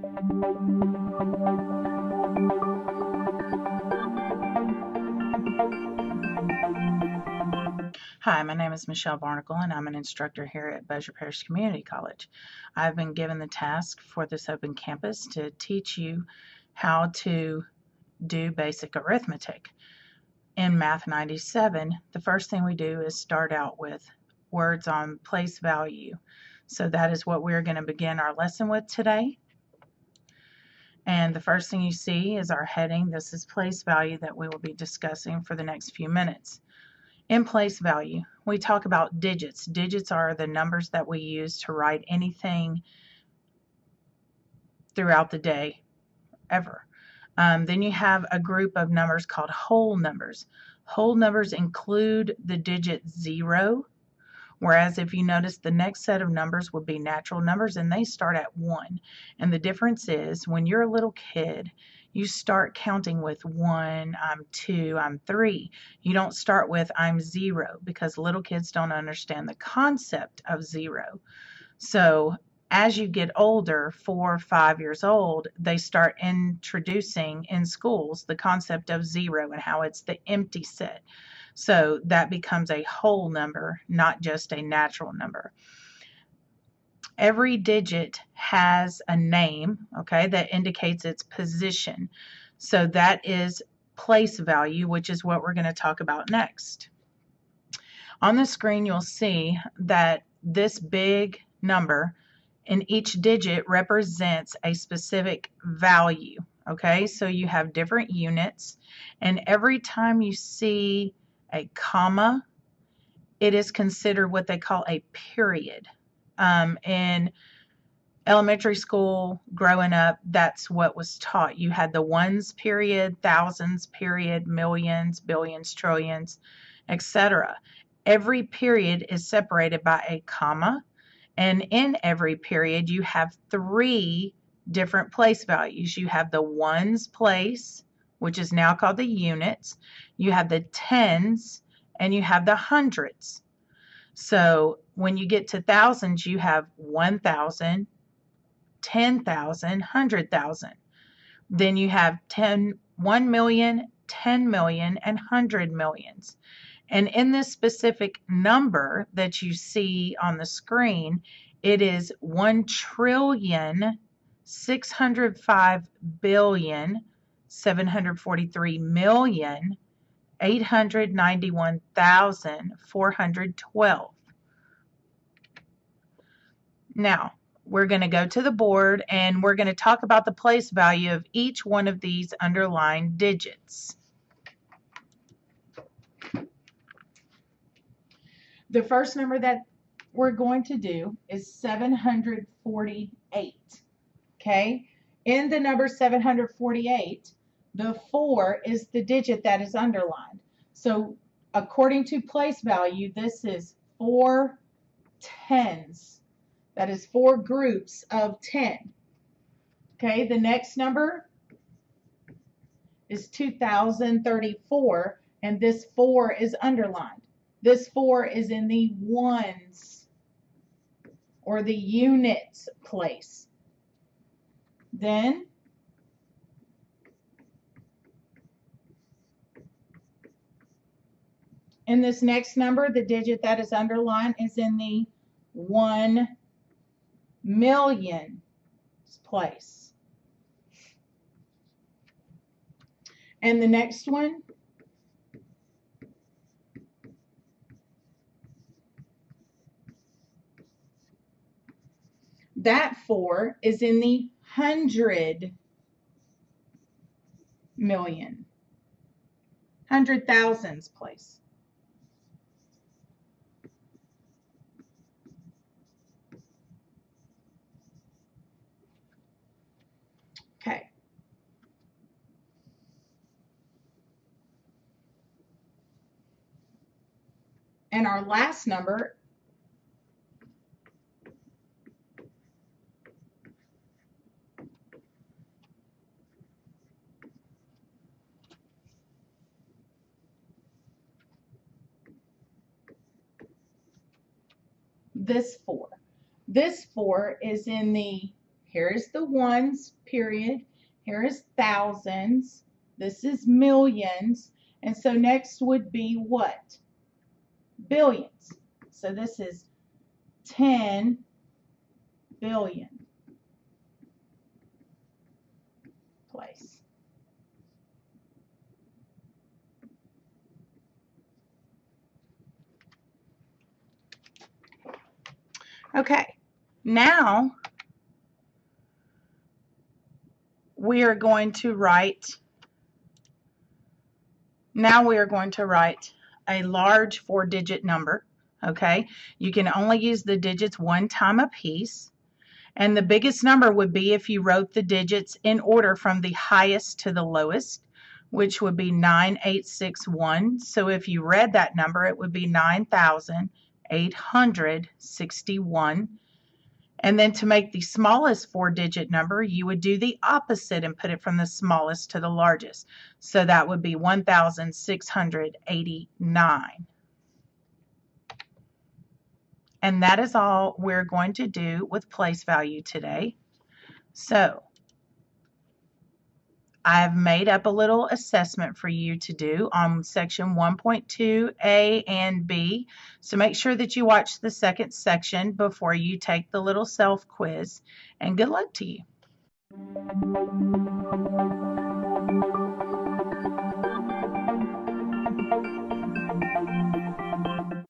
Hi, my name is Michelle Barnacle, and I'm an instructor here at Bossier Parish Community College. I've been given the task for this open campus to teach you how to do basic arithmetic. In Math 97, the first thing we do is start out with words on place value. So that is what we're going to begin our lesson with today. And the first thing you see is our heading. This is place value that we will be discussing for the next few minutes. In place value, we talk about digits. Digits are the numbers that we use to write anything throughout the day, ever. Then you have a group of numbers called whole numbers. Whole numbers include the digit 0, whereas if you notice, the next set of numbers would be natural numbers, and they start at 1. And the difference is, when you're a little kid, you start counting with 1, I'm 2, I'm 3. You don't start with I'm 0, because little kids don't understand the concept of 0. So as you get older, 4 or 5 years old, they start introducing in schools the concept of 0 and how it's the empty set. So that becomes a whole number, not just a natural number. Every digit has a name, okay, that indicates its position. So that is place value, which is what we're going to talk about next. On the screen, you'll see that this big number in each digit represents a specific value, okay? So you have different units, and every time you see a comma, it is considered what they call a period. In elementary school, growing up, that's what was taught. You had the ones period, thousands period, millions, billions, trillions, etc. Every period is separated by a comma, and in every period you have 3 different place values. You have the ones place, which is now called the units. You have the tens, and you have the hundreds. So when you get to thousands, you have 1,000, 10,000, 100,000. Then you have 1 million, 10 million, and 100 millions. And in this specific number that you see on the screen, it is 1,605,743,891,412. Now, we're going to go to the board and we're going to talk about the place value of each one of these underlined digits. The first number that we're going to do is 748. Okay? In the number 748, the 4 is the digit that is underlined. So according to place value, this is 4 tens. That is 4 groups of 10. Okay, the next number is 2034, and this 4 is underlined. This 4 is in the ones or the units place. Then in this next number, the digit that is underlined is in the 1 million place. And the next one that 4 is in the 100 million, 100,000s place. Okay. And our last number this 4. This 4 is in the Here's the ones, period. Here is thousands. This is millions. And so next would be what? Billions. So this is 10 billion place. Okay, now we are going to write a large 4-digit number. Okay, you can only use the digits one time a piece. And the biggest number would be if you wrote the digits in order from the highest to the lowest, which would be 9861. So if you read that number, it would be 9,861. And then to make the smallest 4-digit number, you would do the opposite and put it from the smallest to the largest. So that would be 1,689. And that is all we're going to do with place value today. So I've made up a little assessment for you to do on section 1.2A and B. So make sure that you watch the second section before you take the little self quiz. And good luck to you.